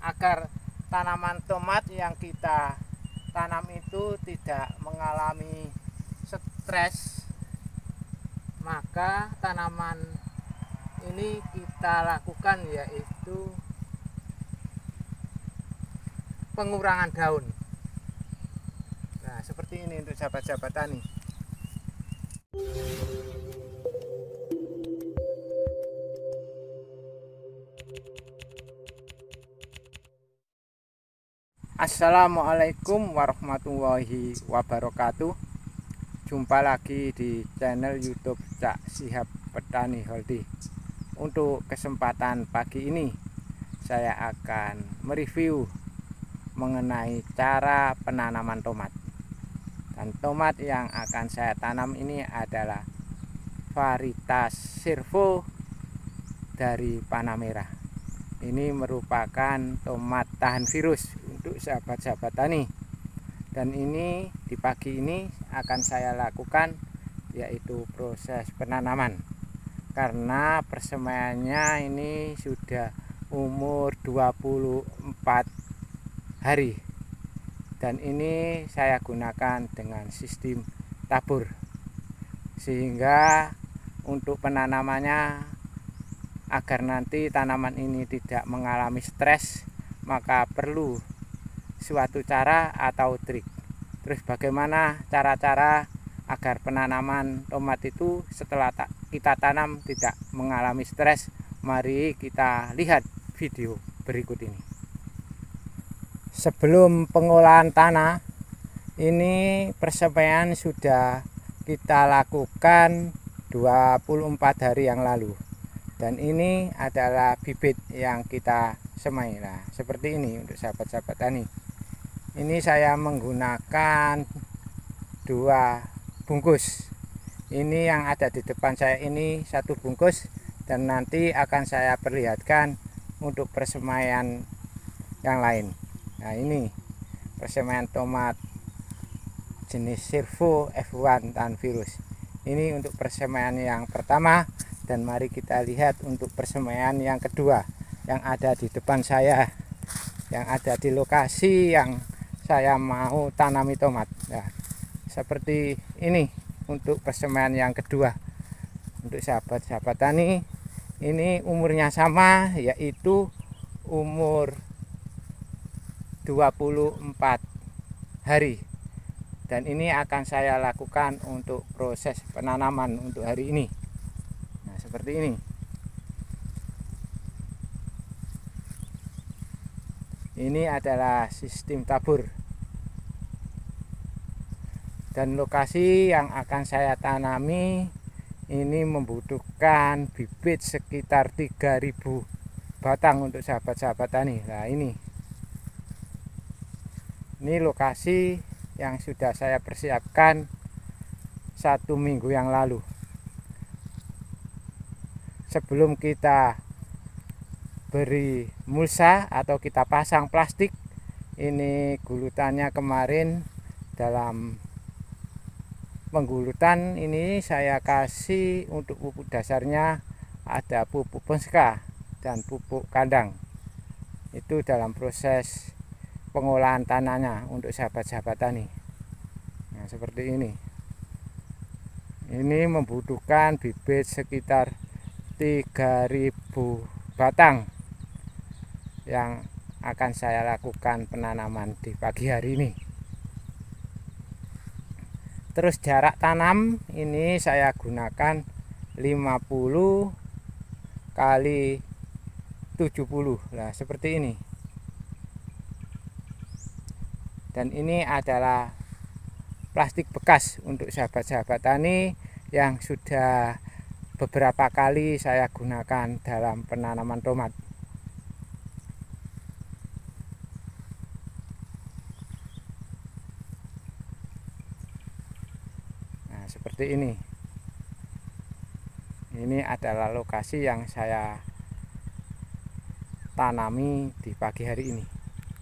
agar tanaman tomat yang kita tanam itu tidak mengalami stres, maka tanaman ini kita lakukan yaitu pengurangan daun. Nah, seperti ini untuk sahabat-sahabat tani. Assalamualaikum warahmatullahi wabarakatuh. Jumpa lagi di channel YouTube Cak Sihab Petani Healthy. Untuk kesempatan pagi ini saya akan mereview mengenai cara penanaman tomat. Dan tomat yang akan saya tanam ini adalah varietas Servo dari Panamera. Ini merupakan tomat tahan virus untuk sahabat-sahabat tani. Dan ini di pagi ini akan saya lakukan yaitu proses penanaman. Karena persemaiannya ini sudah umur 24 hari. Dan ini saya gunakan dengan sistem tabur. Sehingga untuk penanamannya agar nanti tanaman ini tidak mengalami stres, maka perlu suatu cara atau trik. Terus bagaimana cara-cara agar penanaman tomat itu setelah kita tanam tidak mengalami stres? Mari kita lihat video berikut ini. Sebelum pengolahan tanah, ini persemaian sudah kita lakukan 24 hari yang lalu. Dan ini adalah bibit yang kita semai. Nah, seperti ini untuk sahabat-sahabat tani. Ini saya menggunakan 2 bungkus. Ini yang ada di depan saya ini 1 bungkus, dan nanti akan saya perlihatkan untuk persemaian yang lain. Nah, ini persemaian tomat jenis Servo F1 tahan virus. Ini untuk persemaian yang pertama. Dan mari kita lihat untuk persemaian yang kedua yang ada di depan saya, yang ada di lokasi yang saya mau tanami tomat. Nah, seperti ini untuk persemaian yang kedua untuk sahabat-sahabat tani. Ini umurnya sama, yaitu umur 24 hari. Dan ini akan saya lakukan untuk proses penanaman untuk hari ini. Seperti ini. Ini adalah sistem tabur. Dan lokasi yang akan saya tanami ini membutuhkan bibit sekitar 3000 batang untuk sahabat-sahabat tani. Nah, ini lokasi yang sudah saya persiapkan 1 minggu yang lalu. Sebelum kita beri mulsa atau kita pasang plastik, ini gulutannya kemarin dalam penggulutan ini saya kasih untuk pupuk dasarnya ada pupuk Ponska dan pupuk kandang. Itu dalam proses pengolahan tanahnya untuk sahabat-sahabat tani. Nah, seperti ini. Ini membutuhkan bibit sekitar 3000 batang yang akan saya lakukan penanaman di pagi hari ini. Terus jarak tanam ini saya gunakan 50 kali 70. Nah, seperti ini. Dan ini adalah plastik bekas untuk sahabat-sahabat tani yang sudah beberapa kali saya gunakan dalam penanaman tomat. Nah, seperti ini. Ini adalah lokasi yang saya tanami di pagi hari ini.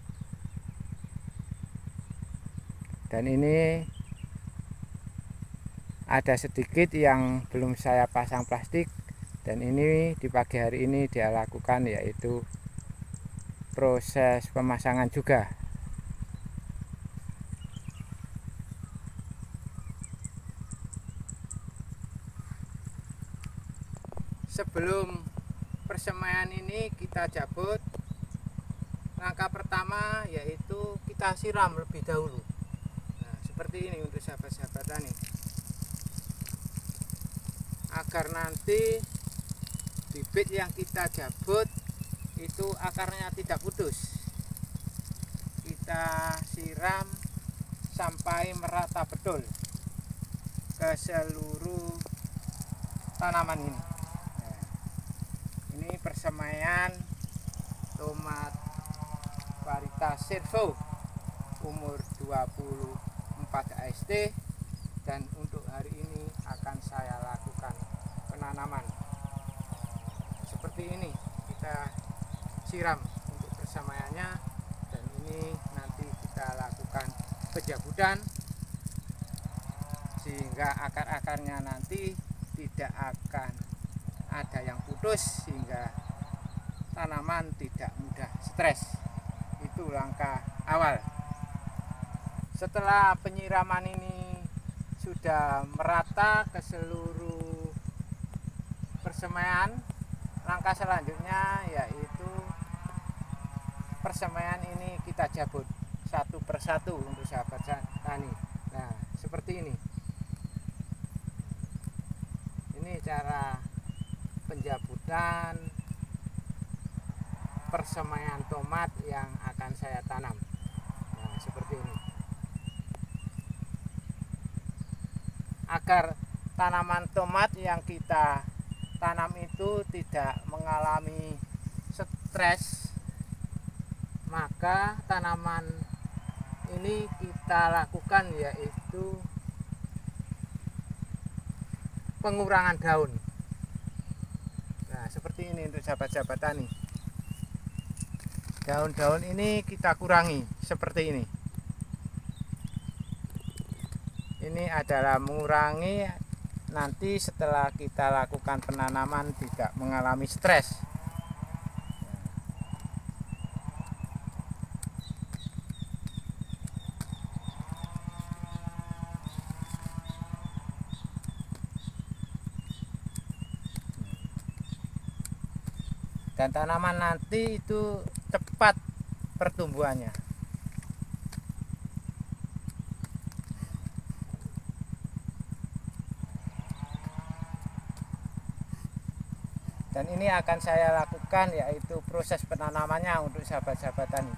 Dan ini ada sedikit yang belum saya pasang plastik, dan ini di pagi hari ini dia lakukan, yaitu proses pemasangan juga. Sebelum persemaian ini kita jabut, langkah pertama yaitu kita siram lebih dahulu. Nah, seperti ini untuk sahabat-sahabat tani, agar nanti bibit yang kita jabut itu akarnya tidak putus. Kita siram sampai merata betul ke seluruh tanaman ini. Ini persemaian tomat varietas Servo umur 24 AST, dan untuk hari ini akan saya lakukan penanaman seperti ini. Kita siram untuk persemaiannya, dan ini nanti kita lakukan penjabutan sehingga akar-akarnya nanti tidak akan ada yang putus, sehingga tanaman tidak mudah stres. Itu langkah awal. Setelah penyiraman ini sudah merata ke seluruh persemaian, langkah selanjutnya yaitu persemaian ini kita jabut satu persatu untuk sahabat tani. Nah, seperti ini. Ini cara penjabutan persemaian tomat yang akan saya tanam. Nah, seperti ini. Agar tanaman tomat yang kita tanam itu tidak mengalami stres, maka tanaman ini kita lakukan yaitu pengurangan daun. Nah, seperti ini untuk sahabat-sahabat tani. Daun-daun ini kita kurangi seperti ini. Ini adalah mengurangi nanti setelah kita lakukan penanaman tidak mengalami stres. Dan tanaman nanti itu cepat pertumbuhannya. Dan ini akan saya lakukan yaitu proses penanamannya untuk sahabat-sahabat tani.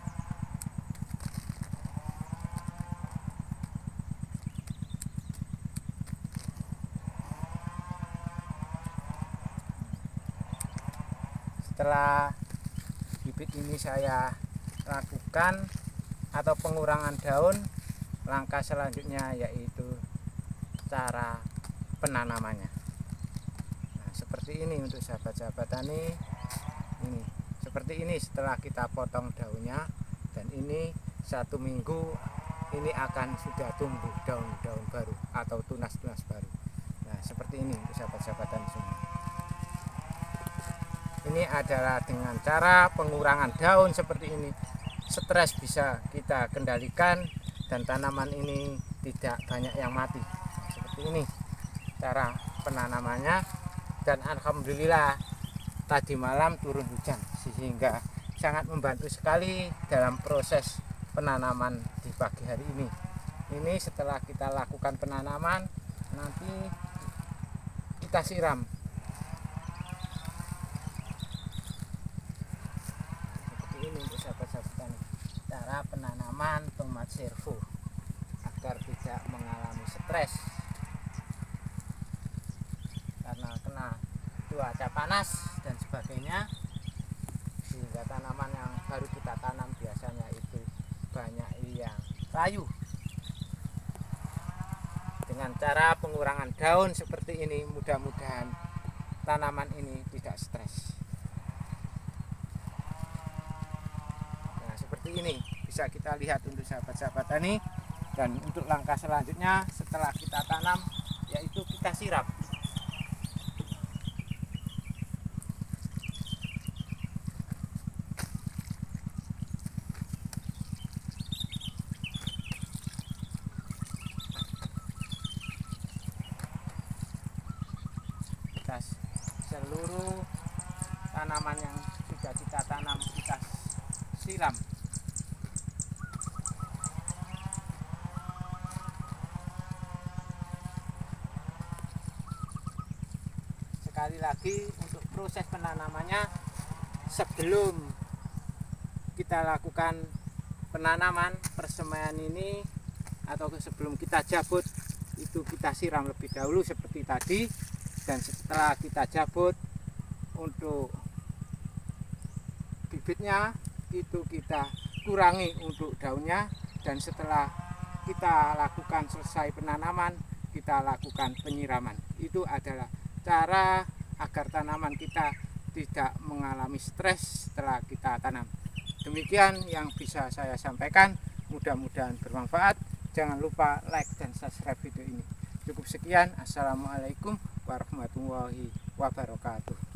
Setelah bibit ini saya lakukan atau pengurangan daun, langkah selanjutnya yaitu cara penanamannya. Nah, seperti ini untuk sahabat-sahabat tani. Ini seperti ini setelah kita potong daunnya, dan ini 1 minggu ini akan sudah tumbuh daun-daun baru atau tunas-tunas baru. Nah, seperti ini untuk sahabat-sahabat tani semua. Ini adalah dengan cara pengurangan daun seperti ini, stres bisa kita kendalikan dan tanaman ini tidak banyak yang mati. Seperti ini cara penanamannya, dan alhamdulillah tadi malam turun hujan sehingga sangat membantu sekali dalam proses penanaman di pagi hari ini. Ini setelah kita lakukan penanaman, nanti kita siram. Ini untuk sahabat-sahabat tani, cara penanaman tomat servo agar tidak mengalami stres karena kena cuaca panas dan sebagainya, sehingga tanaman yang baru kita tanam biasanya itu banyak yang layu. Dengan cara pengurangan daun seperti ini, mudah-mudahan tanaman ini tidak stres. Seperti ini bisa kita lihat untuk sahabat-sahabat tani. Dan untuk langkah selanjutnya setelah kita tanam yaitu kita siram. seluruh tanaman yang sudah kita tanam kita siram. Sekali lagi untuk proses penanamannya, sebelum kita lakukan penanaman persemaian ini atau sebelum kita jabut, itu kita siram lebih dahulu seperti tadi. Dan setelah kita jabut untuk bibitnya itu kita kurangi untuk daunnya, dan setelah kita lakukan selesai penanaman kita lakukan penyiraman. Itu adalah cara agar tanaman kita tidak mengalami stres setelah kita tanam. Demikian yang bisa saya sampaikan, mudah-mudahan bermanfaat. Jangan lupa like dan subscribe video ini. Cukup sekian. Assalamualaikum warahmatullahi wabarakatuh.